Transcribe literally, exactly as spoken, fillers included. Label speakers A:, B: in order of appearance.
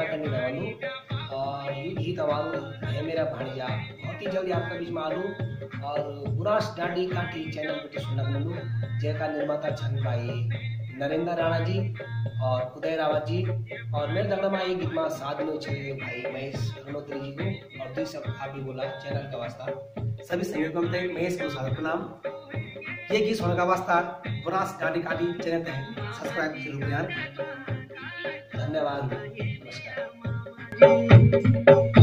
A: करने वालू और ये गीत हमारो है मेरा भाणिया बहुत ही जल्दी आपका बीच में आलू और बुरास डांडी काठी चैनल पे सुनक मिलू जैका निर्माता छन भाई नरेंद्र राणा जी और उदय रावत जी और मेरे दगड़ा में ये गीत में साथ में छे भाई महेश अग्नोत्री जी को और दूसरा सब आप भी बोला चैनल का वास्ता सभी सहयोगों में महेश को सादर प्रणाम। ये गीत सुनने का वास्ता बुरास डांडी काठी चैनल पे सब्सक्राइब जरूर यार। धन्यवाद, नमस्कार।